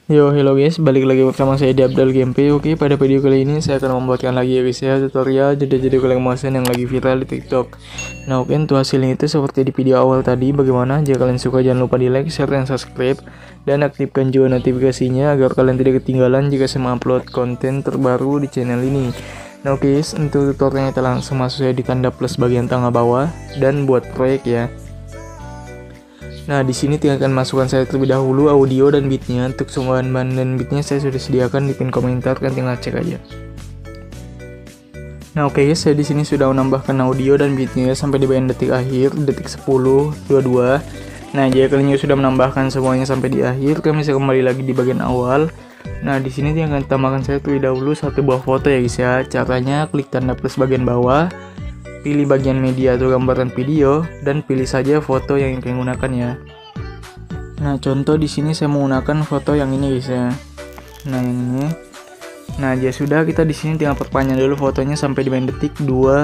Yo, hello guys, balik lagi bersama saya di Abdal Gameplay. Oke, pada video kali ini saya akan membuatkan lagi ya guys ya, tutorial jeda-jeda Golek Motion yang lagi viral di TikTok. Nah, oke, untuk hasilnya itu seperti di video awal tadi. Bagaimana? Jika kalian suka, jangan lupa di like, share, dan subscribe, dan aktifkan juga notifikasinya agar kalian tidak ketinggalan jika saya upload konten terbaru di channel ini. Nah, oke guys, untuk tutorialnya kita langsung masuk ya di tanda plus bagian tengah bawah dan buat proyek ya. Nah, di sini tinggalkan masukkan saya terlebih dahulu audio dan beatnya. Untuk sumbangan bahan dan beatnya saya sudah sediakan di pin komentar, kan tinggal cek aja. Nah, oke guys, saya di sini sudah menambahkan audio dan beatnya sampai di bagian detik akhir, detik 10, 22. Nah, jika kalian sudah menambahkan semuanya sampai di akhir, kami bisa kembali lagi di bagian awal. Nah, di sini tinggalkan tambahkan saya terlebih dahulu satu buah foto ya guys ya. Caranya klik tanda plus bagian bawah, pilih bagian media atau gambaran video, dan pilih saja foto yang kalian gunakan ya. Nah, contoh di sini saya menggunakan foto yang ini guys ya. Nah, yang ini. Nah, ya sudah, kita di sini tinggal perpanjang dulu fotonya sampai di bagian detik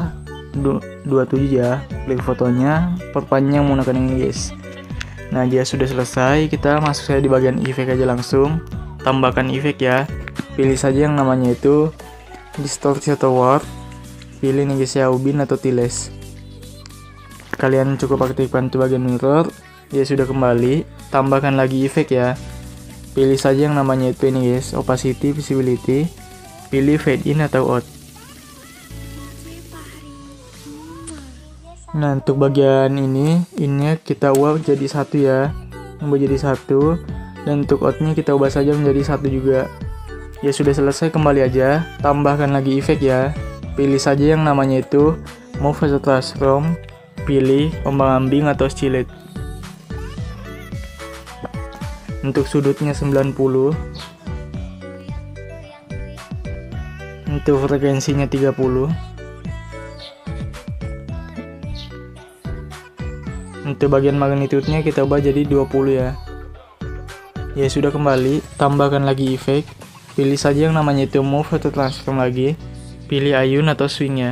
27 ya. Klik fotonya, perpanjang menggunakan ini guys. Nah, dia sudah selesai. Kita masuk saja di bagian efek aja langsung. Tambahkan efek ya. Pilih saja yang namanya itu distortion atau warp. Pilih nih guys ya, ubin atau tiles. Kalian cukup aktifkan tuh bagian mirror. Ya sudah, kembali. Tambahkan lagi efek ya. Pilih saja yang namanya itu ini guys, opacity, visibility. Pilih fade in atau out. Nah, untuk bagian ini kita ubah jadi satu ya. Ubah jadi satu. Dan untuk outnya kita ubah saja menjadi satu juga. Ya sudah selesai, kembali aja. Tambahkan lagi efek ya. Pilih saja yang namanya itu move atau transform. Pilih ombang-ambing atau oscillate. Untuk sudutnya 90. Untuk frekuensinya 30. Untuk bagian magnitude-nya kita ubah jadi 20 ya. Ya sudah, kembali. Tambahkan lagi efek. Pilih saja yang namanya itu move atau transform lagi. Pilih ayun atau swingnya.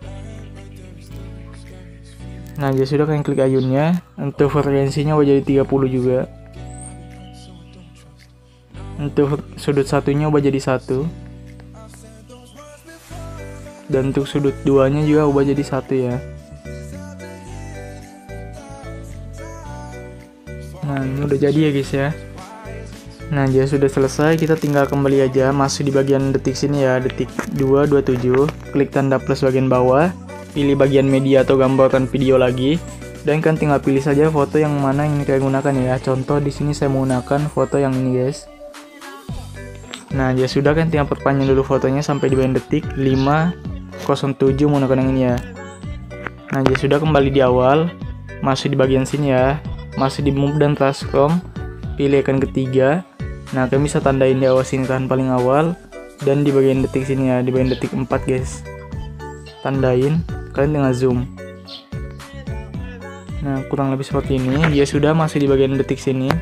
Nah, ya sudah, kalian klik ayunnya. Untuk frekuensinya ubah jadi 30 juga. Untuk sudut satunya ubah jadi 1. Dan untuk sudut 2-nya juga ubah jadi 1 ya. Nah, ini udah jadi ya guys ya. Nah, dia sudah selesai, kita tinggal kembali aja masuk di bagian detik sini ya, detik 2:27. Klik tanda plus bagian bawah, pilih bagian media atau gambaran video lagi, dan kan tinggal pilih saja foto yang mana yang kalian gunakan ya. Contoh di sini saya menggunakan foto yang ini guys. Nah, ya sudah, kan tinggal perpanjang dulu fotonya sampai di bagian detik 5:07 menggunakan yang ini ya. Nah, ya sudah, kembali di awal, masuk di bagian sini ya, masuk di move dan transform, pilih icon ketiga. Nah, kalian bisa tandain di awal sini tahan paling awal, dan di bagian detik sini ya, di bagian detik 4 guys. Tandain, kalian tinggal zoom. Nah, kurang lebih seperti ini. Ya sudah, masih di bagian detik sini.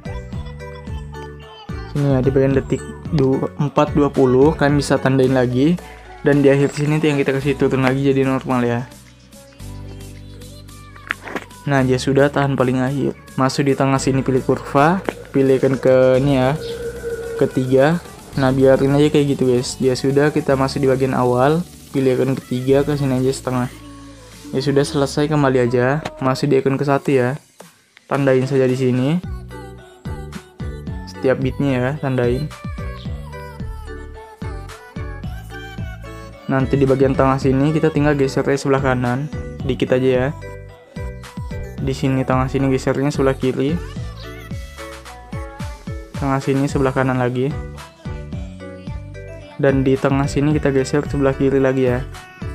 Sini ya, di bagian detik 4:20 kalian bisa tandain lagi, dan di akhir sini yang kita kasih turun lagi jadi normal ya. Nah, dia sudah tahan paling akhir. Masuk di tengah sini, pilih kurva, pilihkan ke ini ya, ketiga. Nah, biarin aja kayak gitu guys. Dia sudah, kita masuk di bagian awal, pilihkan ketiga, ke sini aja setengah. Ya sudah selesai, kembali aja, masuk di icon ke 1 ya. Tandain saja di sini. Setiap bitnya ya, tandain. Nanti di bagian tengah sini kita tinggal gesernya sebelah kanan, dikit aja ya. Di sini tengah sini gesernya sebelah kiri. Tengah sini sebelah kanan lagi. Dan di tengah sini kita geser sebelah kiri lagi ya.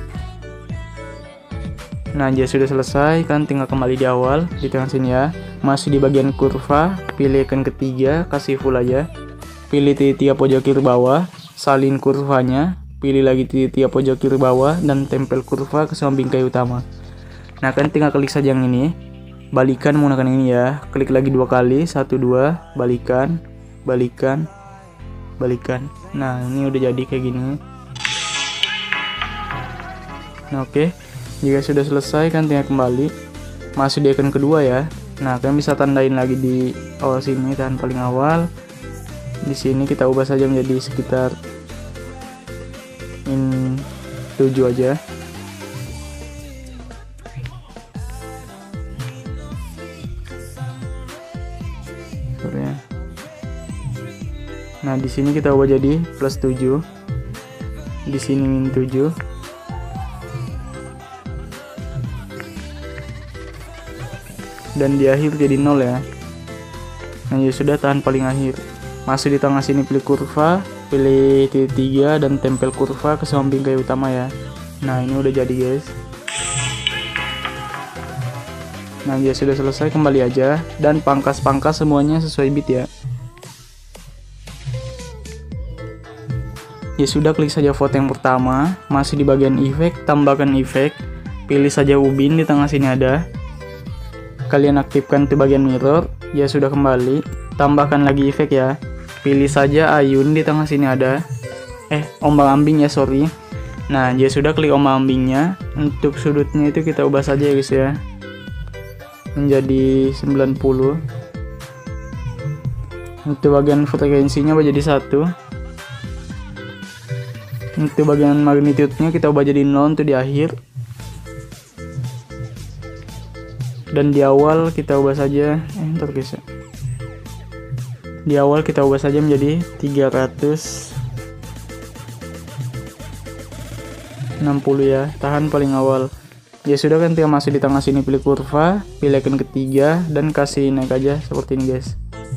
Nah, dia sudah selesai, kan tinggal kembali di awal di tengah sini ya. Masih di bagian kurva, pilih icon ketiga, kasih full aja. Pilih titik pojok kiri bawah, salin kurvanya, pilih lagi titik pojok kiri bawah, dan tempel kurva ke samping kayu utama. Nah, kan tinggal klik saja yang ini. Balikan menggunakan ini ya. Klik lagi 2 kali, 1, 2, balikan, balikan, balikan. Nah, ini udah jadi kayak gini. Nah, oke. Jika sudah selesai, kan tinggal kembali masuk di icon kedua ya. Nah, kalian bisa tandain lagi di awal sini, tahan paling awal. Di sini kita ubah saja menjadi sekitar 7 aja. Nah, di sini kita ubah jadi +7. Di sini -7. Dan di akhir jadi 0 ya. Nah, ya sudah, tahan paling akhir. Masuk di tengah sini, pilih kurva, pilih titik 3 dan tempel kurva ke samping kayu utama ya. Nah, ini udah jadi guys. Nah, ya sudah selesai, kembali aja dan pangkas-pangkas semuanya sesuai bit ya. Ya sudah, klik saja foto yang pertama, masih di bagian efek, tambahkan efek, pilih saja ubin di tengah sini ada. Kalian aktifkan di bagian mirror, ya sudah, kembali, tambahkan lagi efek ya. Pilih saja ayun di tengah sini ada. Ombak-ambing ya, sorry. Nah, ya sudah, klik ombak-ambingnya. Untuk sudutnya itu kita ubah saja ya guys ya, menjadi 90. Untuk bagian frekuensinya ubah jadi 1. Untuk bagian magnitude-nya kita ubah jadi 0 untuk di akhir. Dan di awal kita ubah saja guys ya. Di awal kita ubah saja menjadi 360 ya, tahan paling awal. Ya sudah, kan tinggal masuk di tengah sini, pilih kurva, pilih icon ketiga dan kasih naik aja seperti ini guys.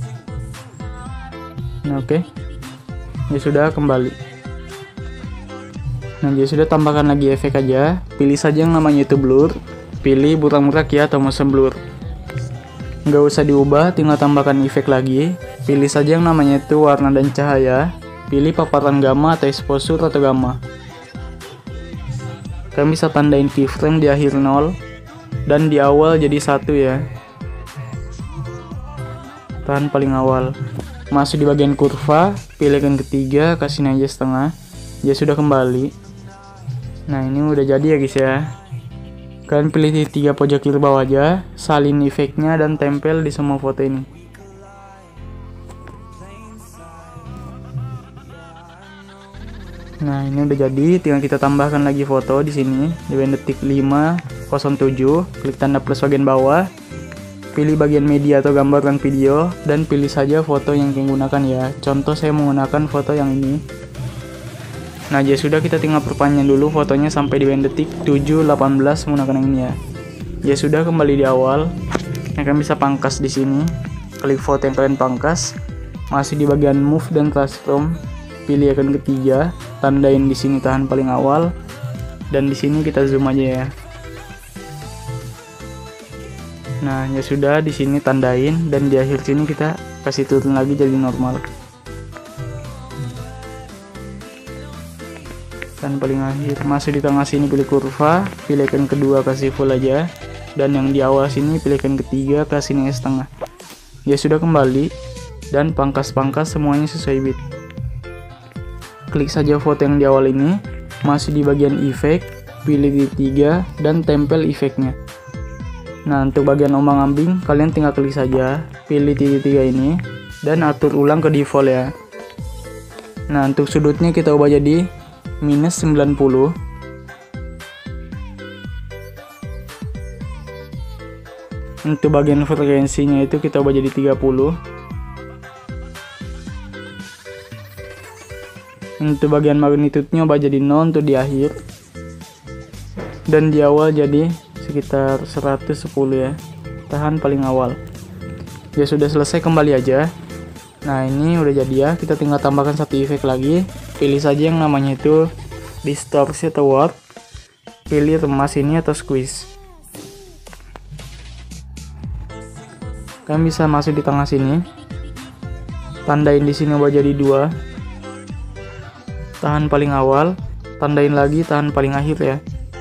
Nah, oke. Ya sudah, kembali. Nah, ya sudah, tambahkan lagi efek aja. Pilih saja yang namanya itu blur. Pilih burak-burak ya atau motion blur. Nggak usah diubah, tinggal tambahkan efek lagi. Pilih saja yang namanya itu warna dan cahaya. Pilih paparan gamma atau exposure atau gamma. Kalian bisa tandain keyframe di akhir 0 dan di awal jadi 1 ya. Tahan paling awal. Masuk di bagian kurva, pilih icon ketiga, kasih aja setengah. Ya sudah, kembali. Nah, ini udah jadi ya guys ya. Kalian pilih di 3 pojok kiri bawah aja, salin efeknya dan tempel di semua foto ini. Nah, ini udah jadi, tinggal kita tambahkan lagi foto di sini di detik 5:07. Klik tanda plus bagian bawah, pilih bagian media atau gambar dan video, dan pilih saja foto yang kalian gunakan ya. Contoh saya menggunakan foto yang ini. Nah, ya sudah, kita tinggal perpanjang dulu fotonya sampai di detik 7:18 menggunakan yang ini ya. Ya sudah, kembali di awal. Nah, kalian bisa pangkas di sini. Klik foto yang kalian pangkas. Masih di bagian move dan transform, pilih icon ketiga, tandain di sini tahan paling awal, dan di sini kita zoom aja ya. Nah, ya sudah, di sini tandain dan di akhir sini kita kasih turun lagi jadi normal. Dan paling akhir, masuk di tengah sini pilih kurva, pilih icon kedua kasih full aja, dan yang di awal sini pilih icon ketiga kasih nih setengah. Ya sudah, kembali dan pangkas-pangkas semuanya sesuai bit. Klik saja foto yang di awal ini, masuk di bagian efek, pilih titik 3 dan tempel efeknya. Nah, untuk bagian ombang-ambing kalian tinggal klik saja, pilih titik 3 ini dan atur ulang ke default ya. Nah, untuk sudutnya kita ubah jadi -90. Untuk bagian frekuensinya itu kita ubah jadi 30. Untuk bagian magnitude-nya ubah jadi 0 untuk di akhir. Dan di awal jadi sekitar 110 ya. Tahan paling awal. Ya sudah selesai, kembali aja. Nah, ini udah jadi ya. Kita tinggal tambahkan satu efek lagi. Pilih saja yang namanya itu distorsi atau warp. Pilih remas ini atau squeeze. Kalian bisa masuk di tengah sini. Tandain di sini ubah jadi 2. Tahan paling awal. Tandain lagi tahan paling akhir ya.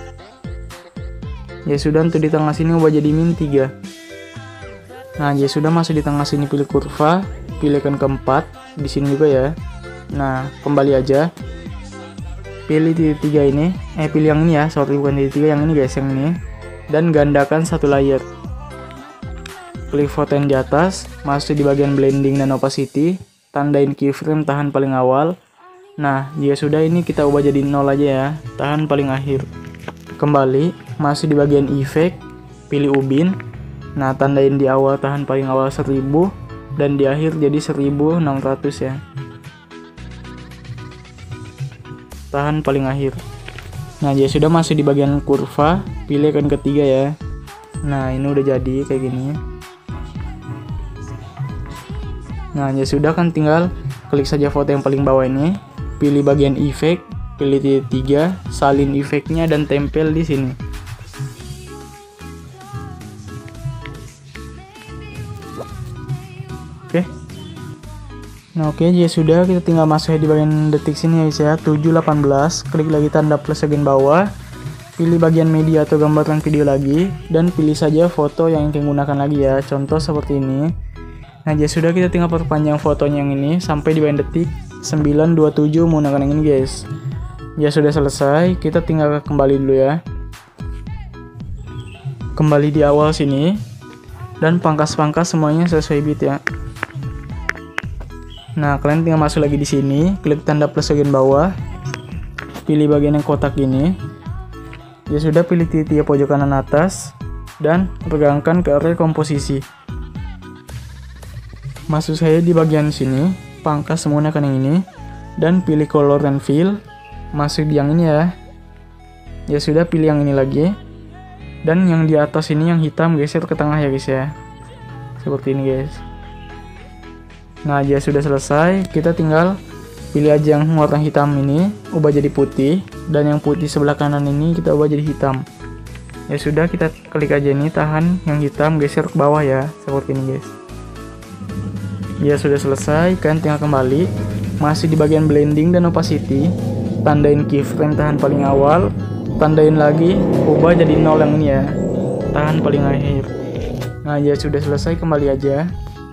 Ya sudah, untuk di tengah sini ubah jadi -3. Nah, ya sudah, masuk di tengah sini pilih kurva, pilih icon keempat, di sini juga ya. Nah, kembali aja. Pilih titik 3 ini, pilih yang ini ya, sorry bukan titik 3, yang ini guys, yang ini. Dan gandakan satu layer. Klik foto yang di atas, masuk di bagian blending dan opacity, tandain keyframe tahan paling awal. Nah, jika sudah ini kita ubah jadi 0 aja ya, tahan paling akhir. Kembali, masih di bagian efek, pilih ubin. Nah, tandain di awal tahan paling awal 1000 dan di akhir jadi 1600 ya. Tahan paling akhir. Nah, jika sudah masih di bagian kurva, pilih icon ketiga ya. Nah, ini udah jadi kayak gini. Nah, ya sudah kan tinggal klik saja foto yang paling bawah ini. Pilih bagian efek, pilih titik 3, salin efeknya dan tempel di sini. Oke. Nah, oke, jadi sudah kita tinggal masuk di bagian detik sini ya guys ya. 7:18, klik lagi tanda plus bagian bawah. Pilih bagian media atau gambaran video lagi dan pilih saja foto yang ingin gunakan lagi ya. Contoh seperti ini. Nah, jadi sudah kita tinggal perpanjang fotonya yang ini sampai di bagian detik 9:27 menggunakan yang ini guys. Ya sudah selesai, kita tinggal kembali dulu ya. Kembali di awal sini dan pangkas-pangkas semuanya sesuai bit ya. Nah, kalian tinggal masuk lagi di sini, klik tanda plus bagian bawah. Pilih bagian yang kotak ini. Ya sudah, pilih titik 3 pojok kanan atas dan regangkan ke area komposisi. Masuk saya di bagian sini. Pangkas menggunakan yang ini dan pilih color and fill, masuk di yang ini ya. Ya sudah, pilih yang ini lagi dan yang di atas ini yang hitam geser ke tengah ya guys ya, seperti ini guys. Nah, ya sudah selesai, kita tinggal pilih aja yang warna hitam ini, ubah jadi putih, dan yang putih sebelah kanan ini kita ubah jadi hitam. Ya sudah, kita klik aja ini, tahan yang hitam geser ke bawah ya, seperti ini guys. Ya sudah selesai, kalian tinggal kembali, masih di bagian blending dan opacity, tandain keyframe tahan paling awal, tandain lagi, ubah jadi 0 yang ini ya, tahan paling akhir. Nah, ya sudah selesai, kembali aja.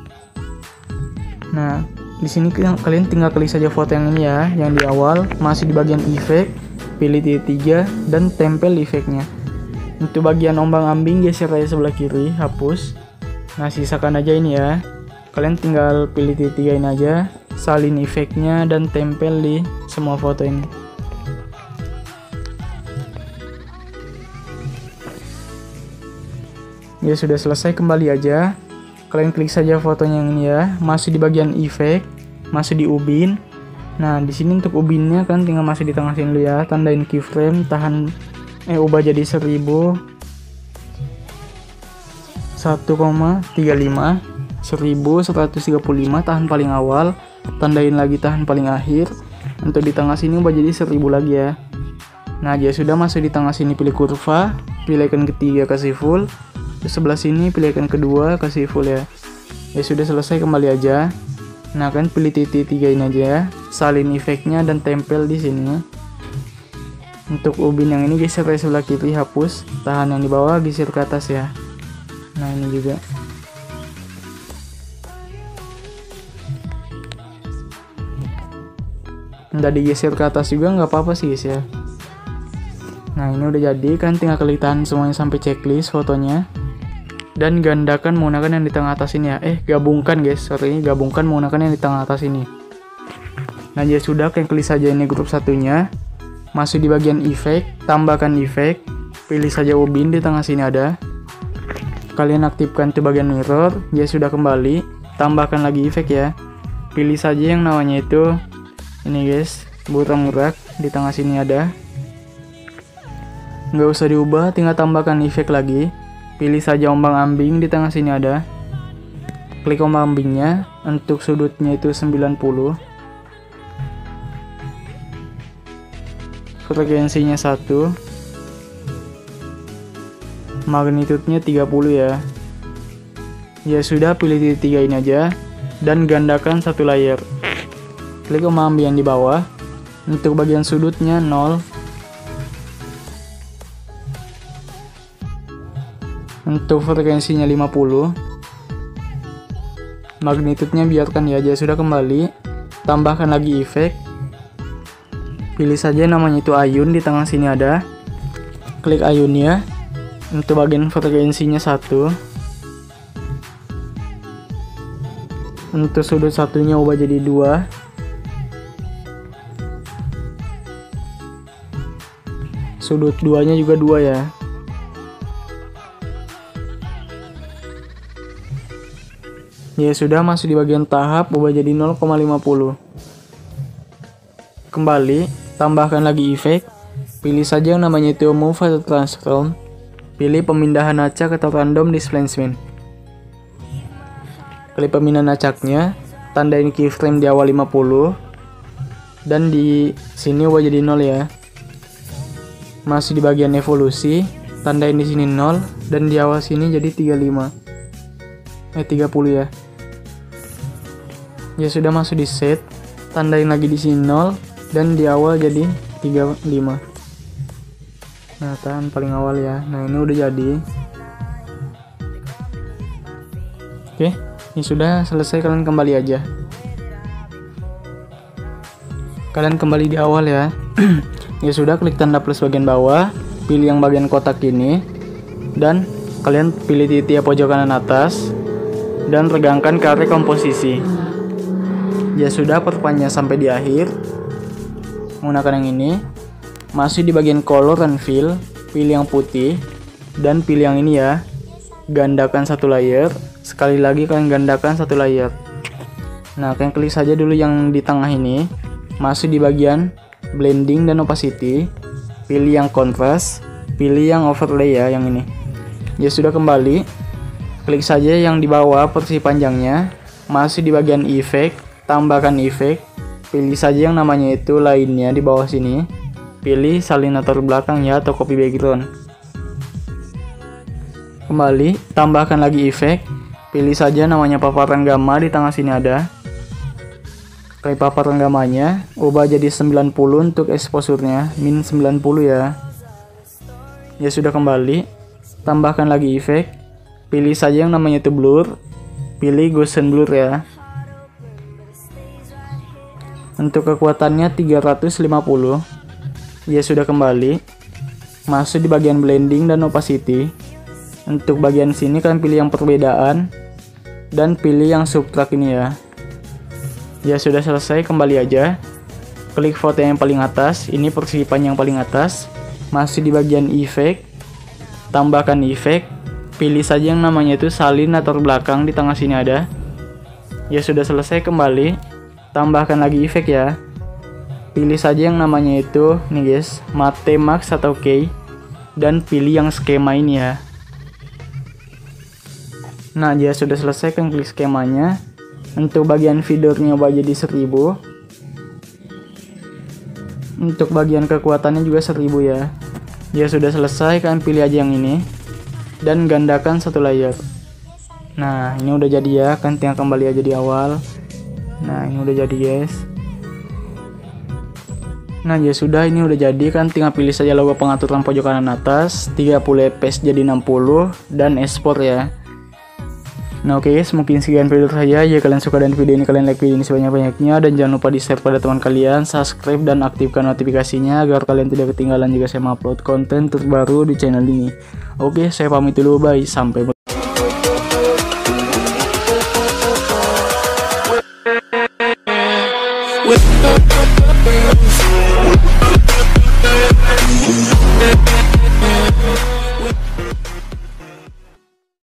Nah, di sini kalian tinggal klik saja foto yang ini ya, yang di awal, masih di bagian efek, pilih titik 3 dan tempel efeknya. Untuk bagian ombang-ambing geser aja sebelah kiri, hapus. Nah, sisakan aja ini ya. Kalian tinggal pilih titik 3 ini aja, salin efeknya dan tempel di semua foto ini. Ya sudah selesai, kembali aja. Kalian klik saja fotonya yang ini ya, masih di bagian efek, masih di ubin. Nah, di sini untuk ubinnya kan tinggal masih di tengah sini dulu ya, tandain keyframe tahan ubah jadi 1,35 1135 tahan paling awal, tandain lagi tahan paling akhir. Untuk di tengah sini ubah jadi 1000 lagi ya. Nah, ya sudah, masuk di tengah sini pilih kurva, pilih icon ketiga kasih full. Di sebelah sini pilih icon kedua kasih full ya. Ya sudah selesai, kembali aja. Nah, kan pilih titik 3 ini aja ya, salin efeknya dan tempel di sini. Untuk ubin yang ini geser ke sebelah kiri, hapus, tahan yang di bawah geser ke atas ya. Nah, ini juga. Nggak digeser ke atas juga nggak apa-apa sih guys ya. Nah, ini udah jadi, kan tinggal klik tahan semuanya sampai checklist fotonya dan gandakan menggunakan yang di tengah atas ini ya. Gabungkan guys, sorry, gabungkan menggunakan yang di tengah atas ini. Nah, ya sudah, kalian klik saja ini grup satunya, masuk di bagian efek, tambahkan efek, pilih saja ubin di tengah sini ada. Kalian aktifkan tuh bagian mirror. Ya sudah, kembali, tambahkan lagi efek ya, pilih saja yang namanya itu ini guys, burak-burak di tengah sini ada. Nggak usah diubah, tinggal tambahkan efek lagi. Pilih saja ombang-ambing di tengah sini ada. Klik ombang-ambingnya, untuk sudutnya itu 90. Frekuensinya 1. Magnitudenya 30 ya. Ya sudah, pilih titik 3 ini aja dan gandakan satu layer. Klik ombang-ambing yang di bawah. Untuk bagian sudutnya 0. Untuk frekuensinya 50. Magnitudenya biarkan ya aja. Sudah, kembali, tambahkan lagi efek. Pilih saja namanya itu ayun, di tengah sini ada. Klik ayunnya. Untuk bagian frekuensinya 1. Untuk sudut satunya ubah jadi 2. Sudut 2-nya juga 2 ya. Ya sudah, masuk di bagian tahap, ubah jadi 0,50. Kembali, tambahkan lagi efek. Pilih saja yang namanya itu Move atau Transform. Pilih pemindahan acak atau Random Displacement. Klik pemindahan acaknya, tandain keyframe di awal 50. Dan di sini ubah jadi 0 ya. Masih di bagian evolusi, tandain di sini 0 dan di awal sini jadi 30 ya. Ya sudah, masuk di set, tandain lagi di sini 0 dan di awal jadi 35. Nah, tahan paling awal ya. Nah, ini udah jadi. Oke, ini sudah selesai, kalian kembali aja. Kalian kembali di awal ya. Ya sudah, klik tanda plus bagian bawah, pilih yang bagian kotak ini, dan kalian pilih titik pojok kanan atas, dan regangkan ke area komposisi. Ya sudah, perpanjang sampai di akhir. Menggunakan yang ini, masih di bagian color and fill, pilih yang putih, dan pilih yang ini ya, gandakan satu layer. Sekali lagi kalian gandakan satu layer. Nah, kalian klik saja dulu yang di tengah ini, masih di bagian blending dan opacity, pilih yang contrast, pilih yang overlay ya, yang ini. Ya sudah, kembali, klik saja yang di bawah persegi panjangnya, masih di bagian efek, tambahkan efek, pilih saja yang namanya itu lainnya di bawah sini, pilih salin latar belakang ya atau copy background. Kembali, tambahkan lagi efek, pilih saja namanya paparan gamma, di tengah sini ada. Klik paparan gamanya, ubah jadi 90 untuk exposure-nya, min 90 ya. Ya sudah, kembali, tambahkan lagi efek, pilih saja yang namanya itu blur, pilih Gaussian blur ya. Untuk kekuatannya 350. Ya sudah, kembali, masuk di bagian blending dan opacity. Untuk bagian sini kalian pilih yang perbedaan dan pilih yang subtract ini ya. Ya sudah selesai, kembali aja. Klik foto yang paling atas, ini persegi panjang paling atas. Masih di bagian efek, tambahkan efek, pilih saja yang namanya itu salin latar belakang, di tengah sini ada. Ya sudah selesai, kembali, tambahkan lagi efek ya. Pilih saja yang namanya itu nih guys, Matte Max atau K, dan pilih yang skema ini ya. Nah, ya sudah selesai, kan klik skemanya. Untuk bagian feedernya ubah jadi 1000. Untuk bagian kekuatannya juga 1000 ya. Ya sudah selesai, kan pilih aja yang ini dan gandakan satu layer. Nah, ini udah jadi ya, kan tinggal kembali aja di awal. Nah, ini udah jadi guys. Nah, ya sudah, ini udah jadi, kan tinggal pilih saja logo pengaturan pojok kanan atas, 30 fps jadi 60 dan export ya. Nah, oke guys, mungkin sekian video saja. Jika kalian suka dengan video ini, kalian like video ini sebanyak-banyaknya, dan jangan lupa di share pada teman kalian, subscribe dan aktifkan notifikasinya agar kalian tidak ketinggalan jika saya upload konten terbaru di channel ini. Oke, saya pamit dulu, bye, sampai berjumpa.